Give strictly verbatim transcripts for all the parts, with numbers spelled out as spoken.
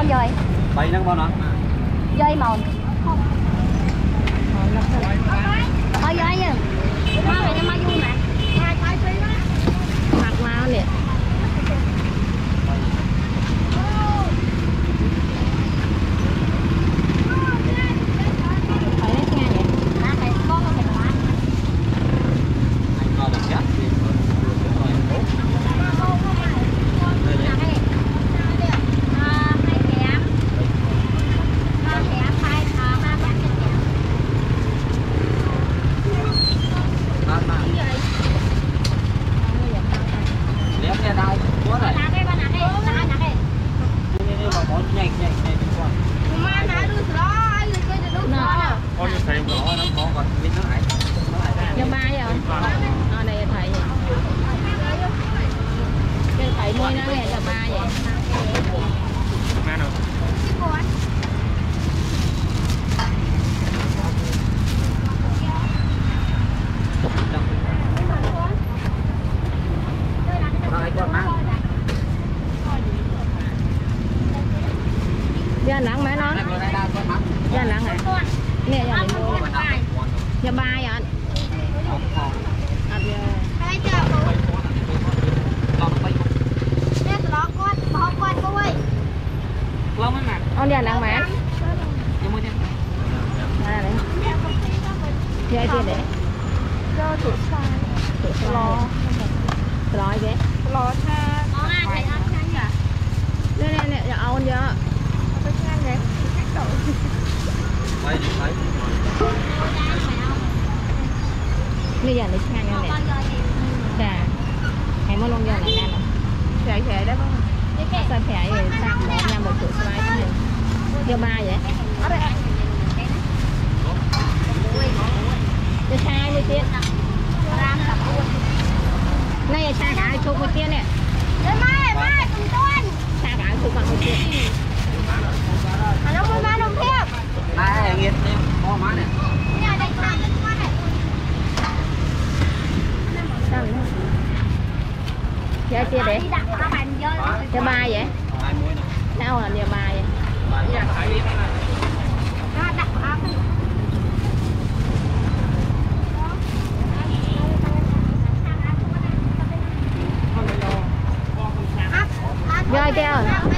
con rồi. Bay nó con hả? Dây mòn. Thôi dây nha. Má này cho má vui nè. Mặt mau nè. Giờ nắng mấy nó. Giờ nắng à? Nè giờ mình mua. Giờ ba vậy anh. Ăn giờ. Hai giờ. Nè đó con, bỏ con cô ơi. Lâu mấy mà. Ông giờ nắng mấy? Giờ mua thêm. À đấy. Giờ ai tiền đấy? Cho tụi sai. Tụi lo. Lo vậy? Lo tha. Lo ăn thì ăn nhanh à? Nè nè nè, giờ ông giờ. Bây giờ lấy sang nha mẹ. Dạ. Ngày mới luôn giờ này nè. Dạ dạ đó không? Sao phải rồi sang một nhà một tủ xoay này. Giờ ba vậy? Ở đây. Giờ sai như thế. Này là sai cả chục một tiền nè. Đây mai mai cùng tuần. Sai cả chục bằng một tiền. Nó mua má đồng thiệp. Này nghiệt đi, có má này. Nhà đây sang lên qua này. Sao nữa? Chơi chia để. Cho ba vậy? Sao là giờ ba vậy? Đặt áp. Rồi kêu.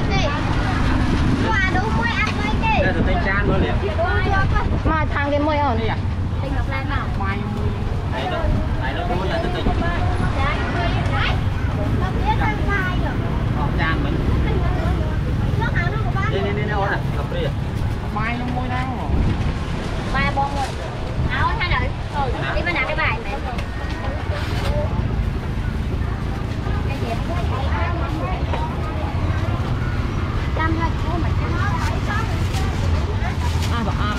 Mà thằng cái môi ổn. Tình ngọc lan nào? Đấy đó. Đấy đó cũng là tình. Chan mình. Đi đi đi đâu nè, gặp đi. Mai nó môi đâu. Mai bon rồi. Áo thay rồi. Ừ, đi bên nào cái bài mẹ. Cái gì? Cam lên của mình. À bà ăn.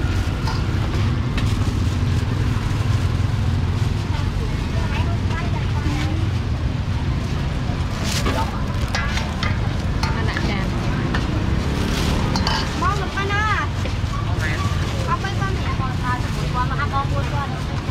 Ăn đại trà. Món một con à. Không mấy con mẹ còn à, còn mà ăn con buôn con.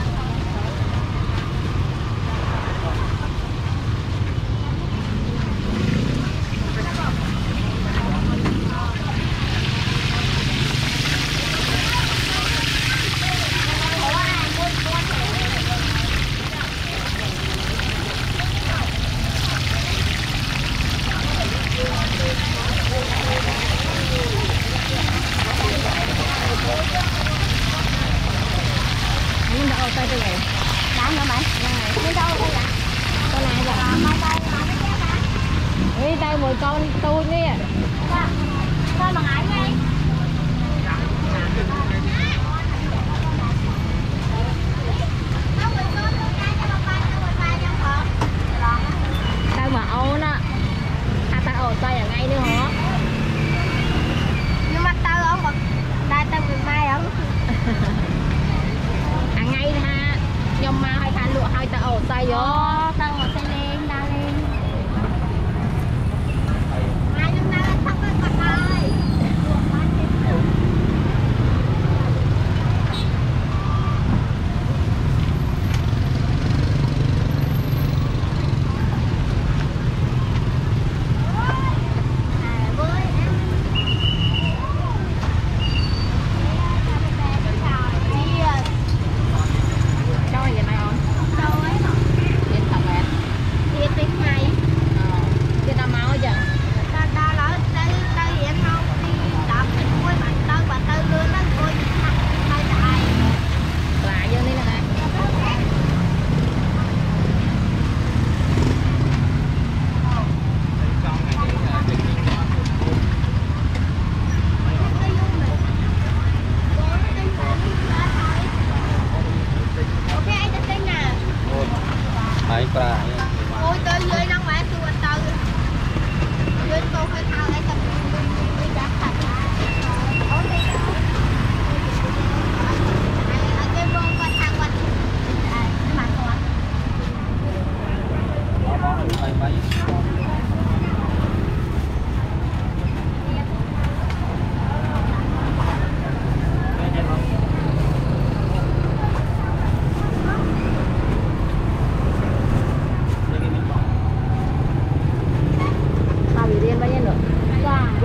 Tay tôi này. Đáng hả mày? Đi đâu đây ạ? Con này rồi. Mai tay đi tay một con tôi nghe. Thôi mà ngại ngay. Tay mà ấu đó. À tay ổ tay ở ngay nữa hả? Nhưng mà tao không bật. Đây tao người mai không? Ngay ha, nhưng mà hai thằng lụa hai ta ổ tay vô, tao ổ tay lên, đa lên.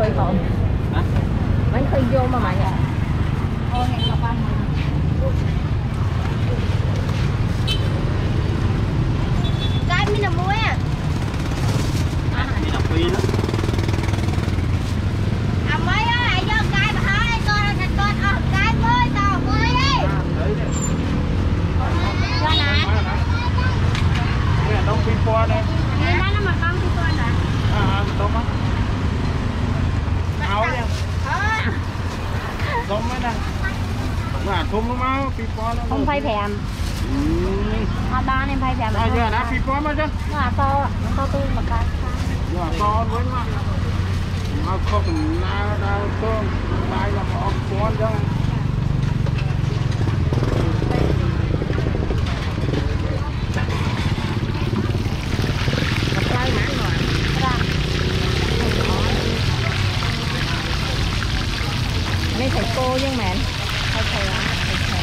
khơi không? Bánh khơi vô mà mà nhỉ? Ôi ngày ngọc ăn. Cái mình là muối à? Mình là phi đó. À mấy ơi, vô cái mà hỏi con thành con ở cái mới tao mới đi. Cho nè. Đây là đông phi qua đây. Đây nó mà con phi qua nè. À, đông á. Áo đi. Đông mấy đây. Mà thùng nó máu phi qua nó. Không phải thèm. Họ ba em phải thèm. À giờ đã phi qua mà chứ. Nó là to, to tu mà cái. Giờ to với mà. Mà không na đau cơm, tay là họ cuốn chứ. Đây thầy cô chứ mẹ. Thầy thầy à, thầy thầy.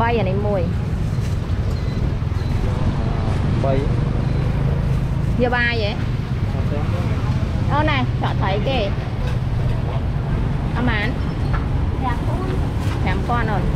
bay ở đây mùi bay giờ ba vậy ô này chọn thấy kì ăn mán nhắm con rồi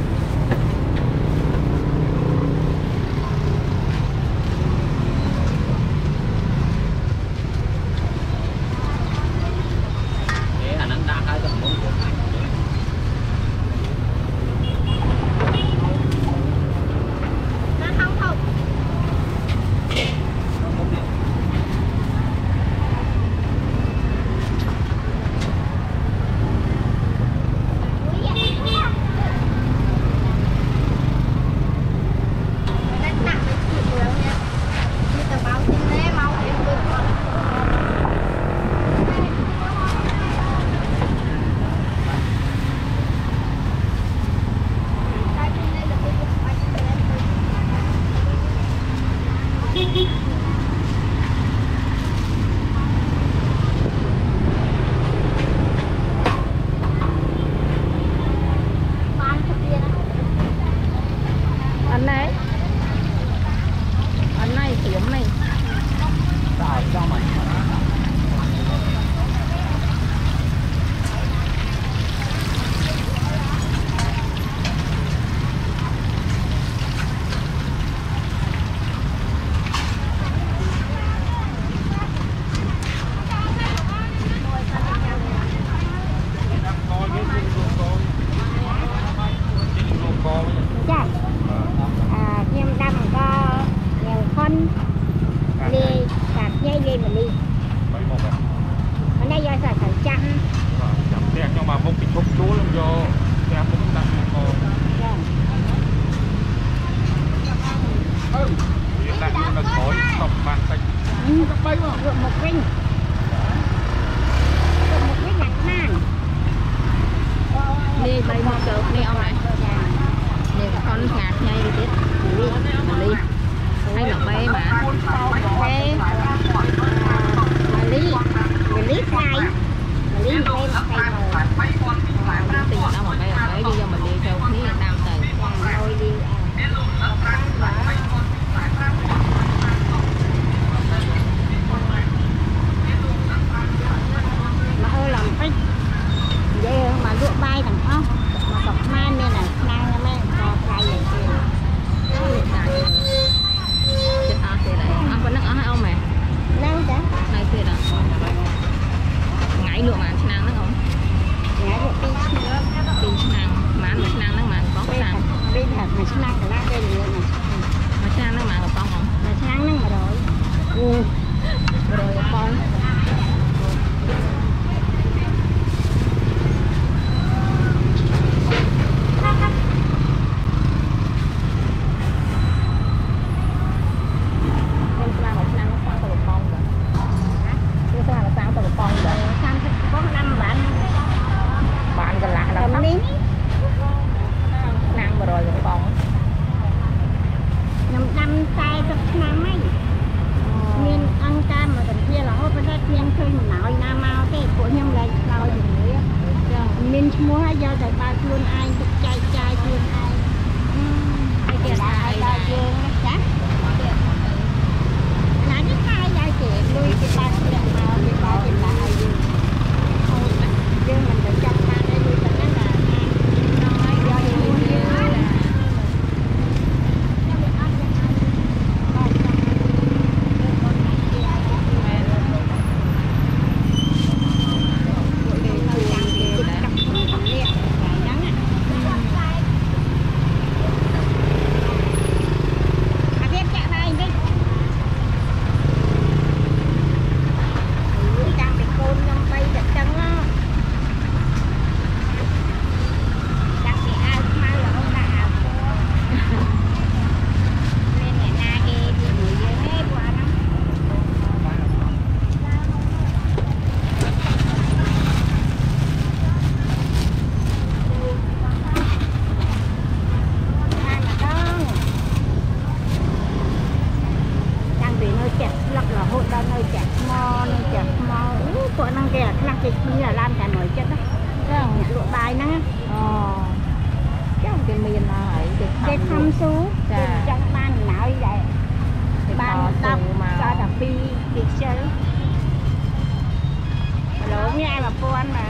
quan mà.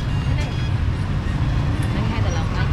Anh hai tờ lộc anh.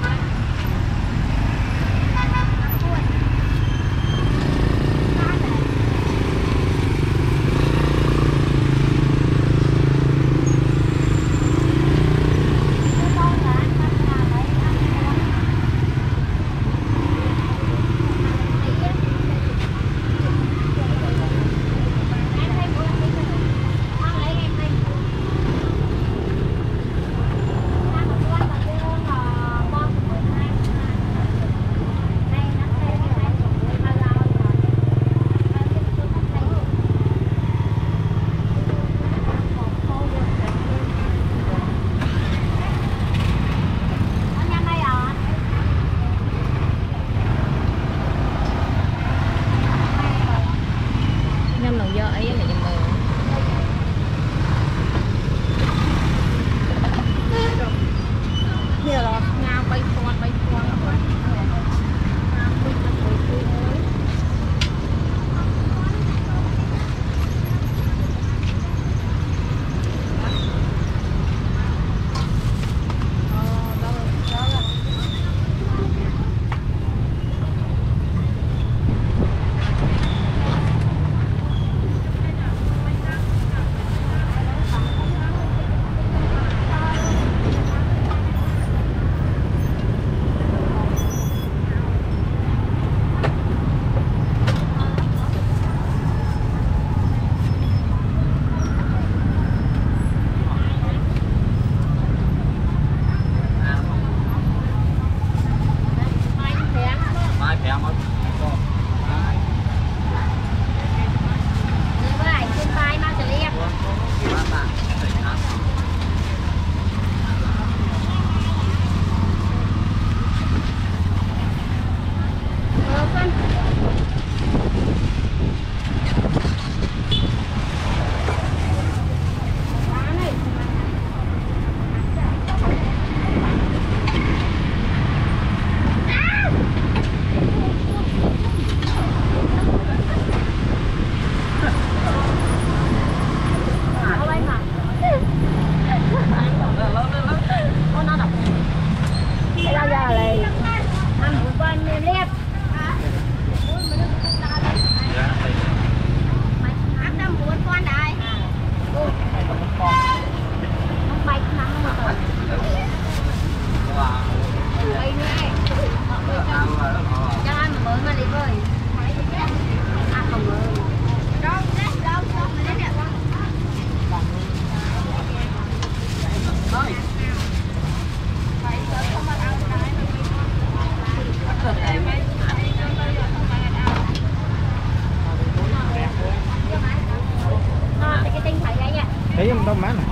Thấy em đâu má này.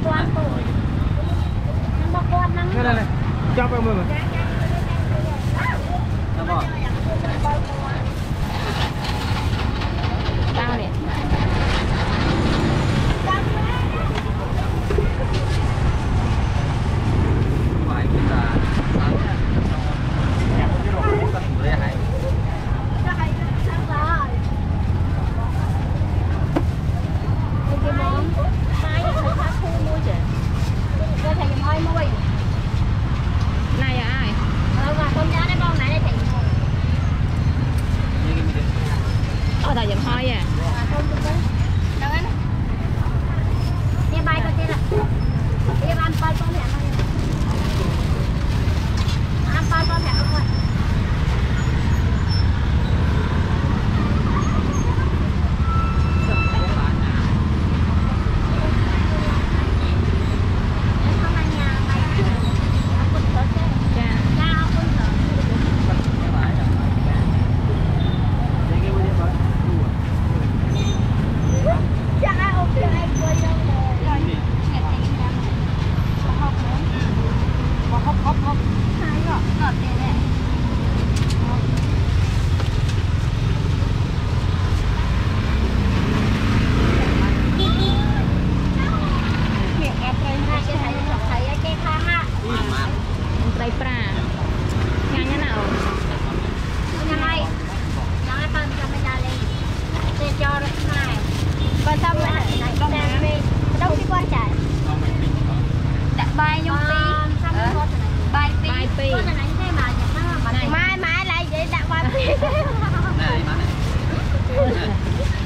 Đây này này. Cho em mời. Tao nè. Này à ai?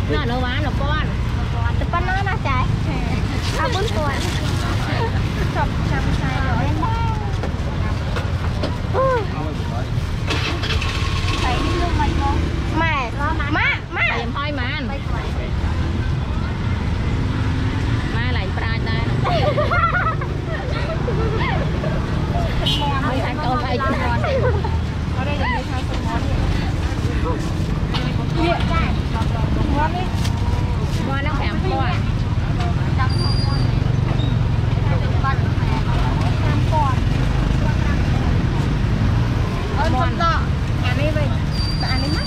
nó nó bán nó con tập nó nó chạy à bốn tuần chọc chọc sai rồi thấy lúc mày không mày má má em thôi mà má lại prai ta mấy thằng con phải ở đây là như thằng con miệng này ngon đi ngon nó khỏe quá ơi con đó ăn đi vậy ăn đi mắt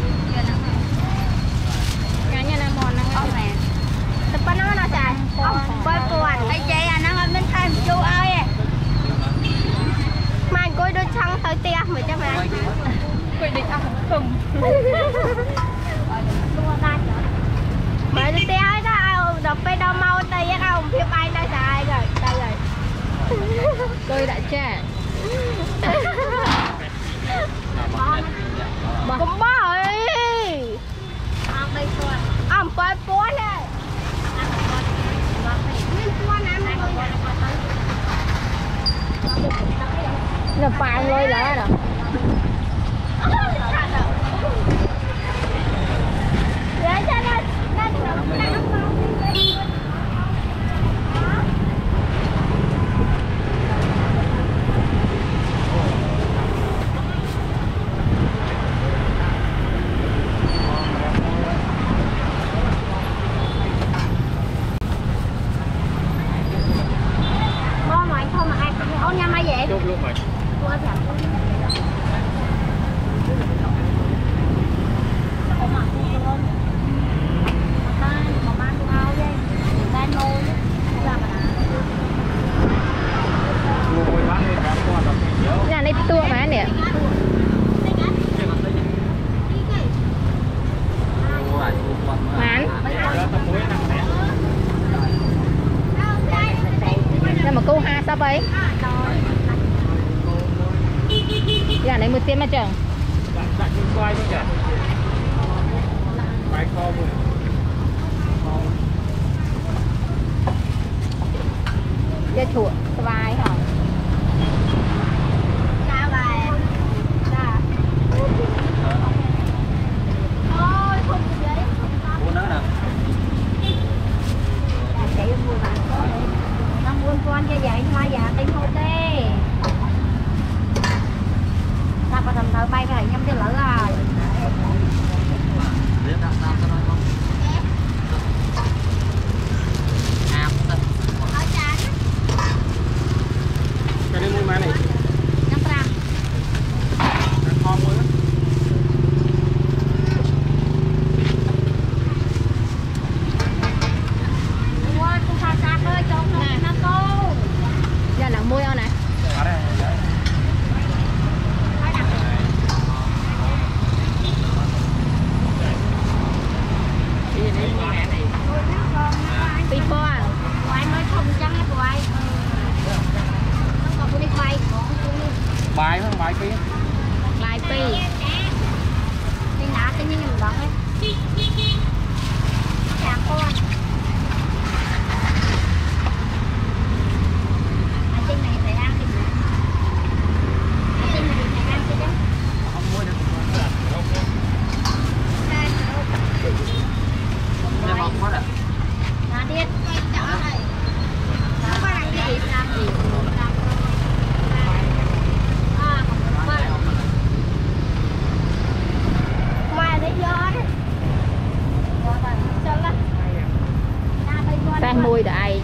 cá nhân là mòn nó ngon nè tập nó nó chạy quay cuộn ai chơi à nó bên thay chú ơi mai coi đôi trăng tới tia mới cho mẹ quyết định ăn không bởi đi tia ấy đó đọcไป đo mau tay á ông phía bay đây xài rồi đây rồi tôi đã trẻ cũng bỏ ơi ông quay cuốn này nó phang lôi lại rồi vậy? Dạ này một tiền mà chừng. Dạ chừng quay thôi chả. Quay kho rồi. Dạ chuột vai hả? Dạ bài. Dạ. Ôi không được đấy. Mua nữa nè. Dạ chạy mua bạn có đấy. Buôn con cho vậy hoa dạ tinh hô tê sao mà thầm thờ bay cái nhâm cái lỡ à cái này mua má này năm gram kho mua môi ao này pi po quay mới không trắng hết quay còn đi quay bài không bài pi bài pi nhưng đã cái những mình bận ấy chạm con môi đại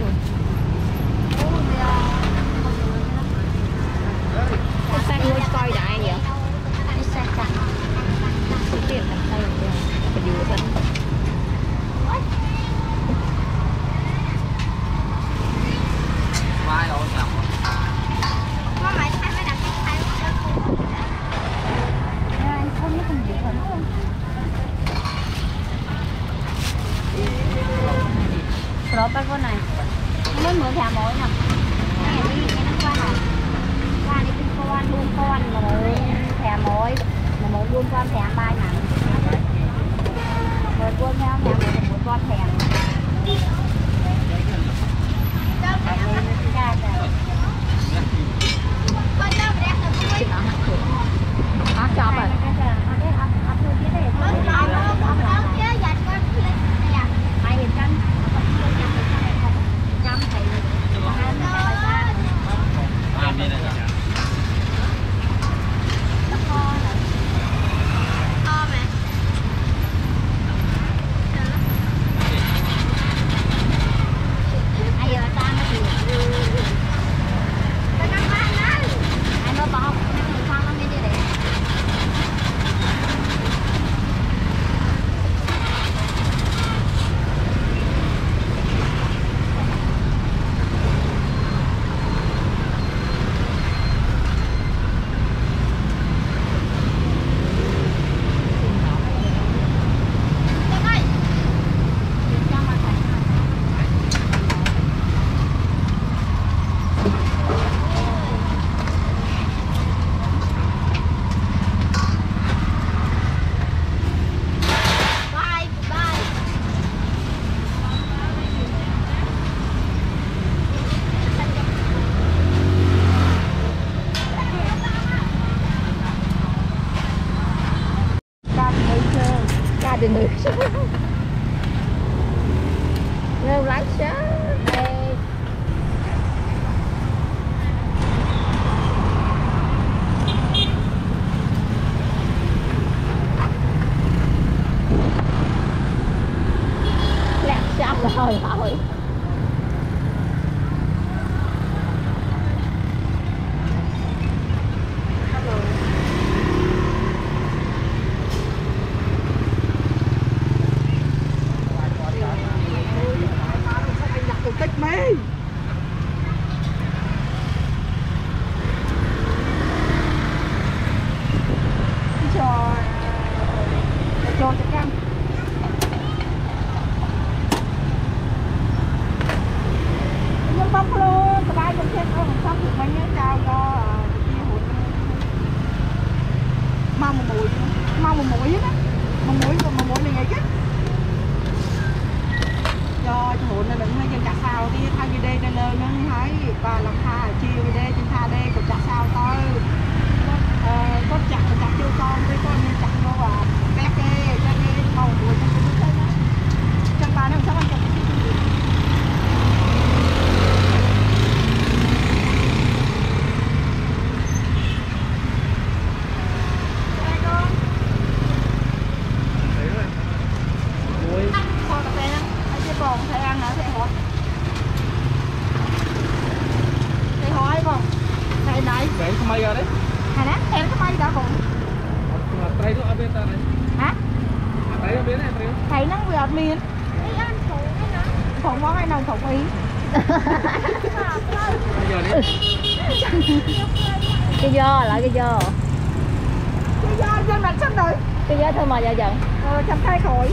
cái môi coi đại vậy cái xe cắt cái tiền làm tay phải dừa thân vai rồi nhầm có mày thay mới đặt cái thay anh không nó không dừa thân rồi ba con này mới mượn thả mỗi nè này đi cái nó qua này qua đi bên con buôn con mà muốn thả mỗi mà muốn buôn con thả ba nè rồi buôn theo thả ra thì được. Ngơ lái chết. Lẹt xong rồi thôi. Cái do lại cái do cái do dân mặt xanh rồi cái do thôi mà giờ dần ờ chăm khai khỏi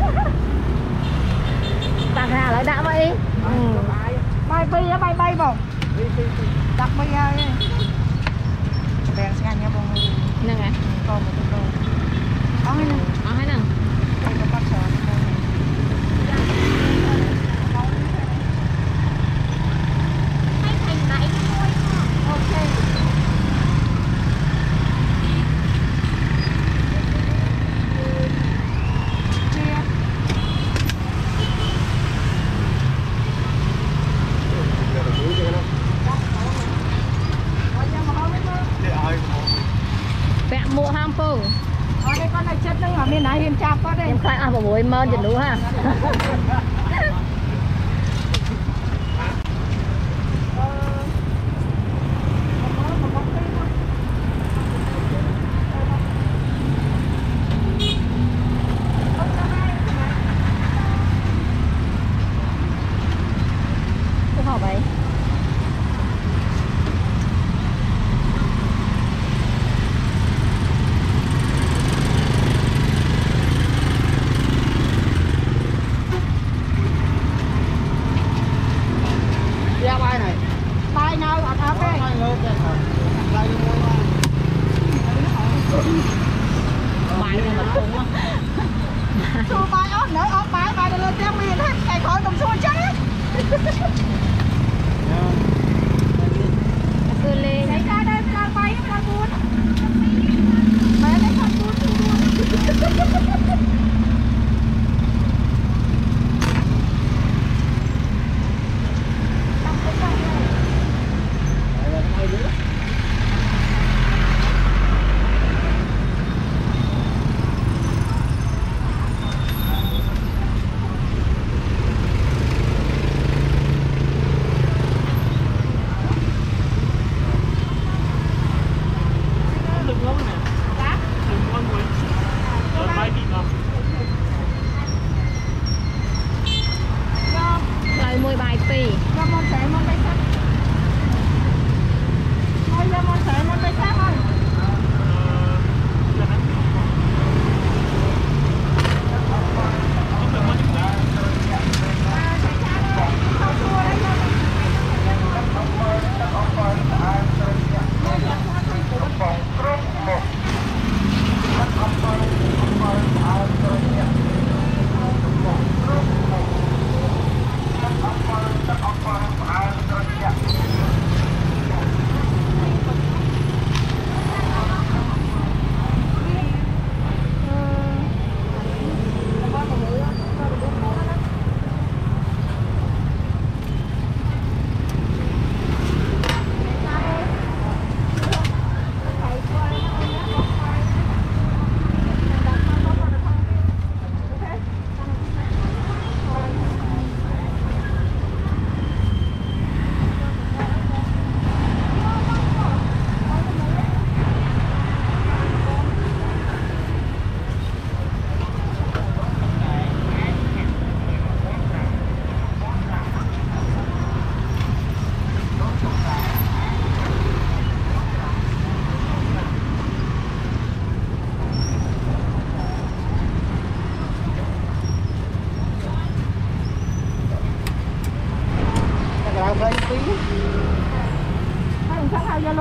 tặng ra lại đã vậy bay bay á bay bay bông đặt bay ra đèn xe nha bông nè à còn một con có hay nè có hay nè đây có bắt sờ em khai ăn một buổi mơn chừng đủ ha. Cái hộp ấy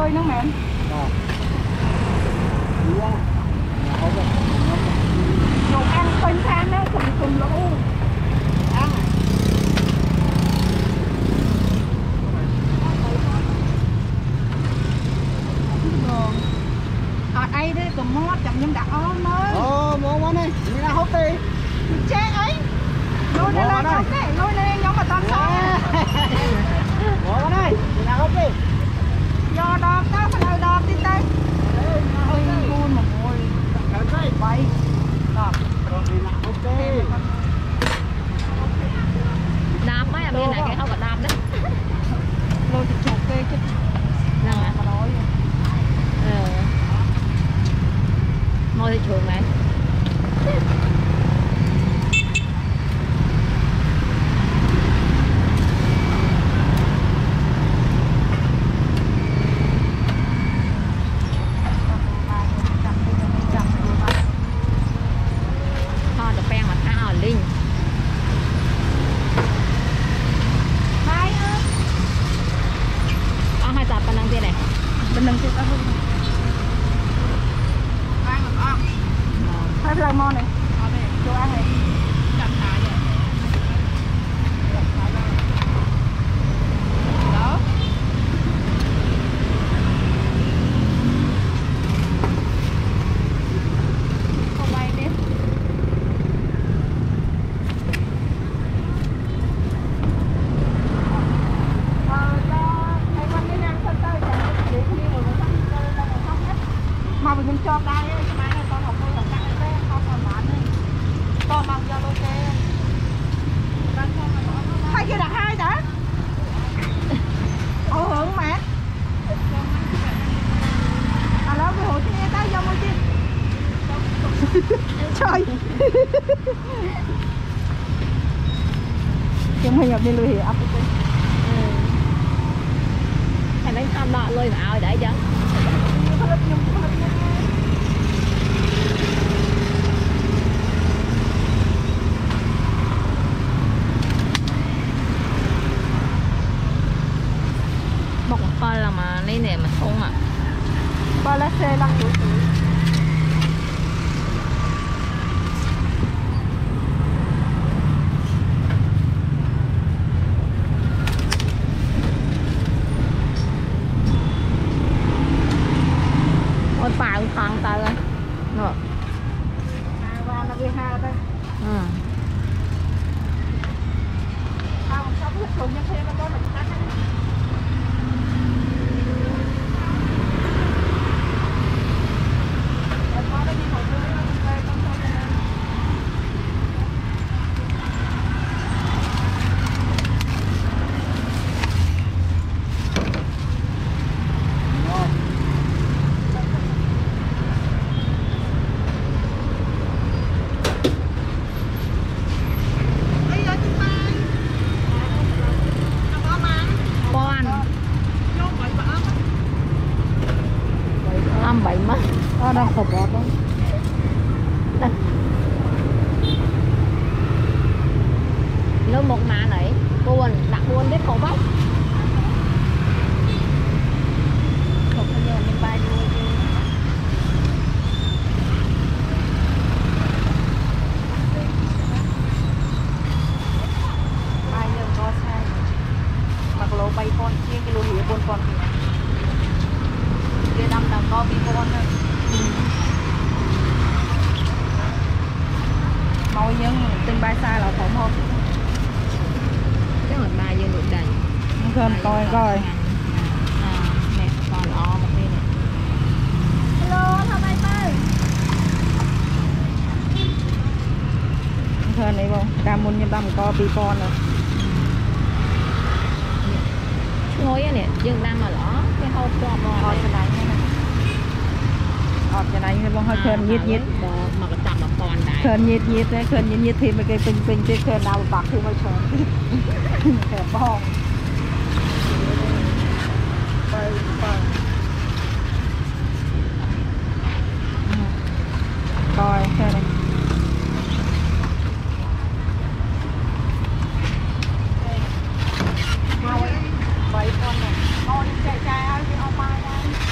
lôi nó mẹ nhiều ăn khơi sang nó cùng cùng lỗ ăn ở đây đấy có mót chậm nhưng đã ôm ơi ờ mua quá đi đi ra hốt đi chết ấy lôi lên lên không đấy lôi lên nhóm mà toàn sao mua quá đi đi ra hốt đi do đọc đó phải lời đọc đi tay ôi buồn mà ngồi bay đọc đạp mấy à bên này cái không có đạp đấy lôi thì chụp kê chứ năng à nói ờ ngồi thì chuồng này món này chỗ ăn này đó không bay đi mà mình cho đây con học thôi con mang cho ok hai kia đặt hai đã ồ hưởng mà à đó cái hồ nghe tới vô môi chi trời chúng mình nhập đi lui hiểu hay đánh con nọ lui vào để chứ bọc con là mà lấy này mà không à ba lá xe lăng tuổi tuổi ôi phải thằng ta rồi rồi qua nó về ha đây ừ sao sao biết cùng nhau thêm nó có mình tắt bảy mắt nó đang khổ bọt đó nó một má này buồn đặt buồn biết khổ bách không bao giờ mình bay đuôi chứ bay giờ có sai mặc lô bay con chia cái lô hiểu buồn con kia năm là có bị con môi nhưng tin bay xa là thủng không cái mình bay vô được đầy không coi coi nè còn o một đi nè hello sao bay bay hơn này không cam muốn như băm có bị con rồi ngồi nè dừng đang mà lỏ cái hộp cho bò cái này ọt cái này thì bông hơi khơn nhiệt nhiệt mà cái tầm mà còn đấy khơn nhiệt nhiệt đấy khơn nhiệt nhiệt thì mấy cái pin pin cái khơn nào bạc thì mới khơn kẹp bong coi cái này bảy con này con chạy chạy ai thì ông mai đây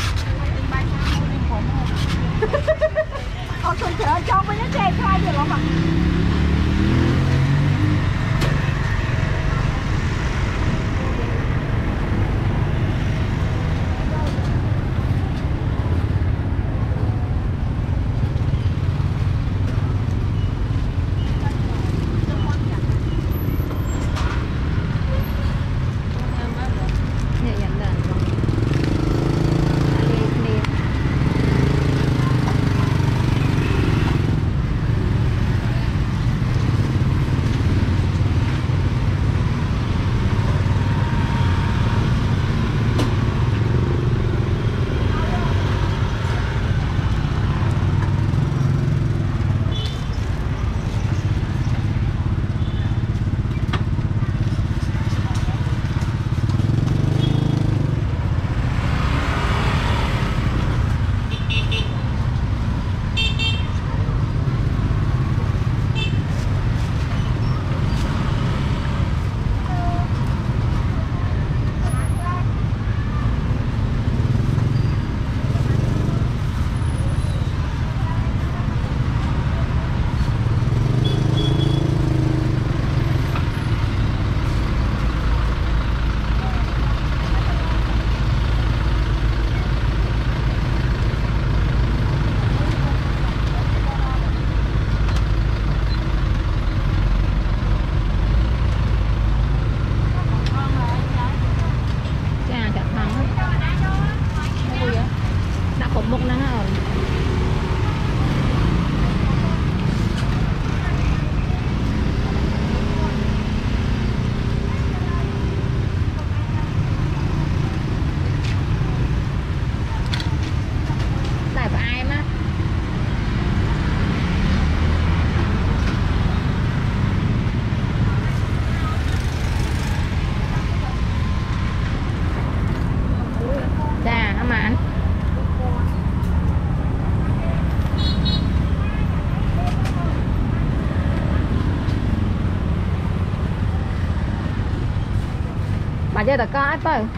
giờ ta có ai tới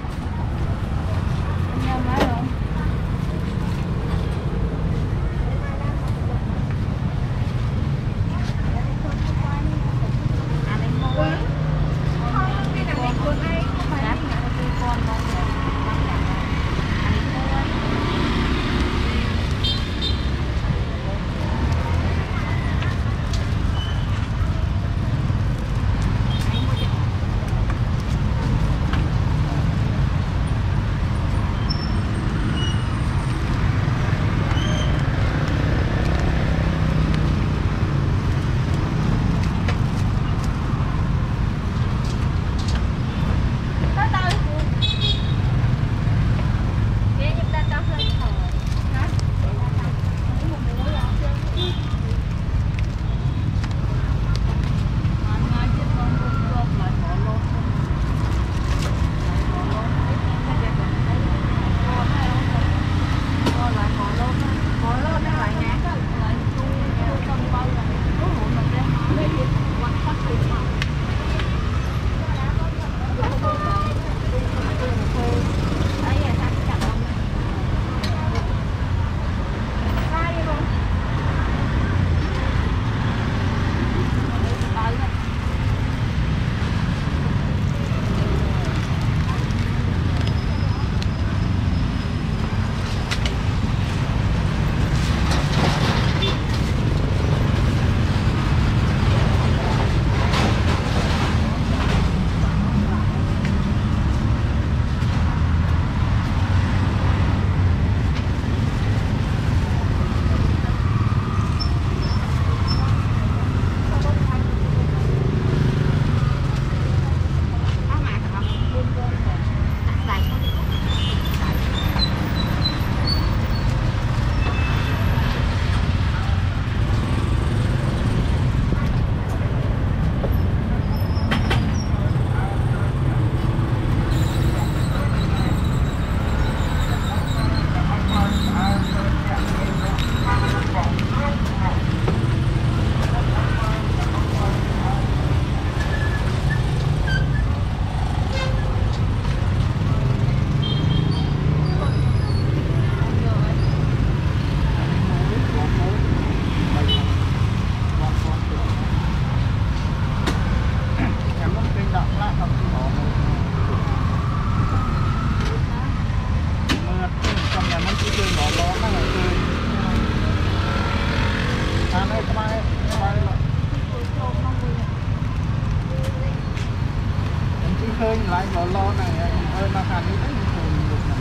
khơi lại lo lo này ơi mà khăn đi đấy thường được này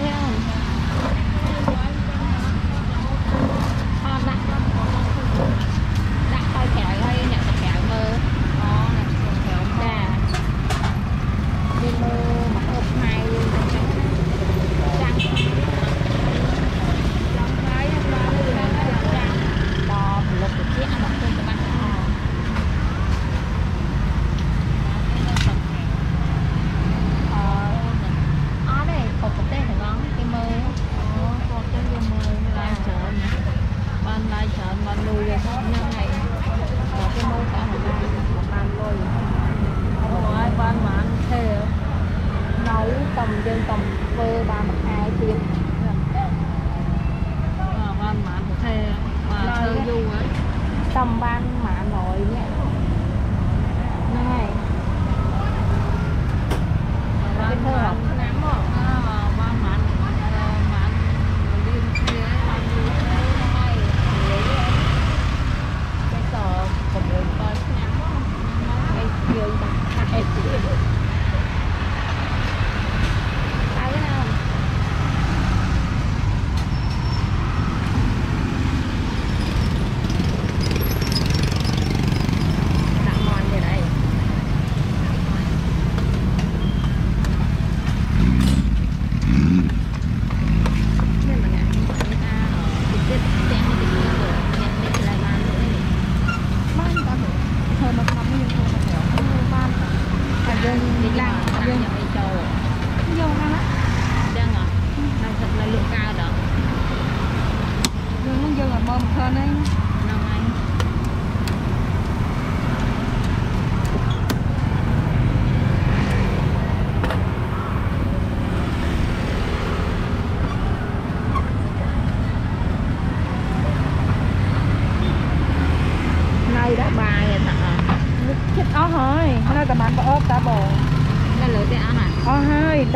Hãy subscribe cho kênh Ghiền Mì Gõ để không bỏ lỡ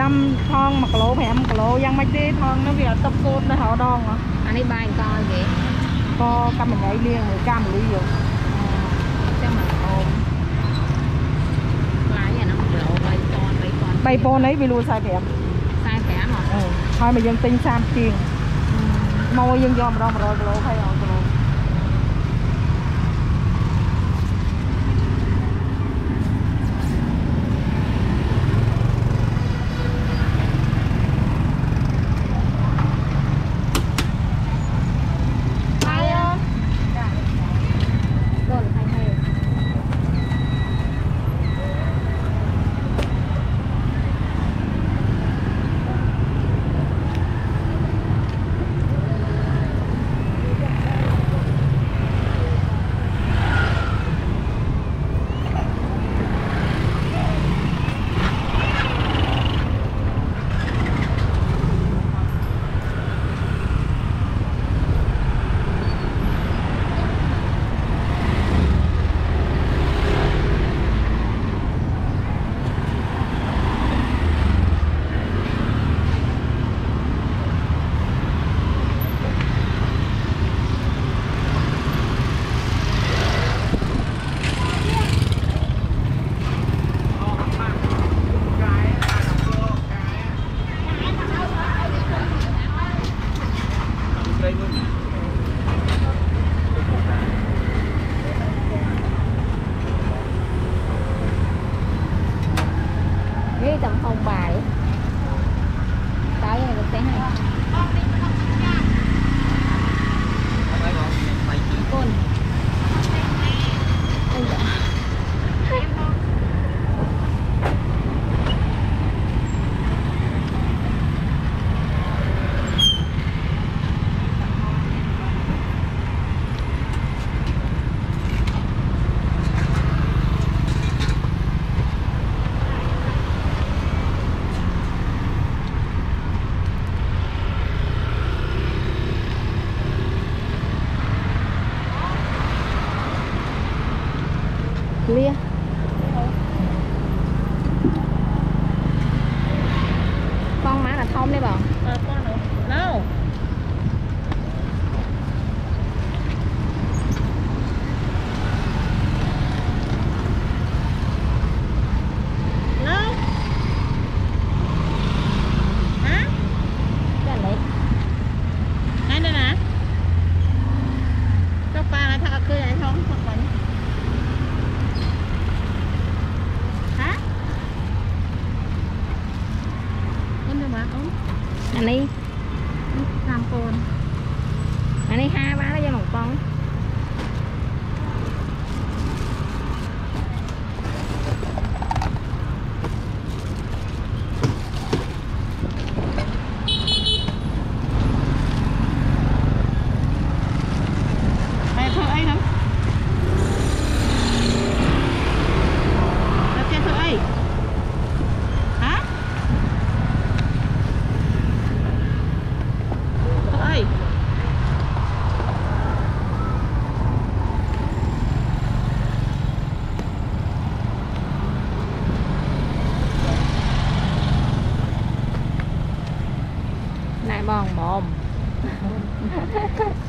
trăm thon một lỗ mẹ một lỗ dân mấy đi thon nó việc tập cốt nó họ đòn hả anh ấy bay coi vậy co cam mình ấy liền người cam lý rồi chắc mà ôm lái nhà nó lộ bay con bay con bay con ấy vì luôn sai phèm sai phèm mà ừ. Thôi mà dân tinh sam tiền mau dân do mà đâu mà rồi lỗ hay rồi tầm phòng bài tới rồi được té hay con lia con má là thông đấy bảo à, con nữa nào nào hả cái này này đây nè cho ba là thằng cười này không không phải anh đi làm cồn anh đi hai ba nó cho một con mày thợ ấy lắm là chơi thợ ấy hả ơi này bòn bồm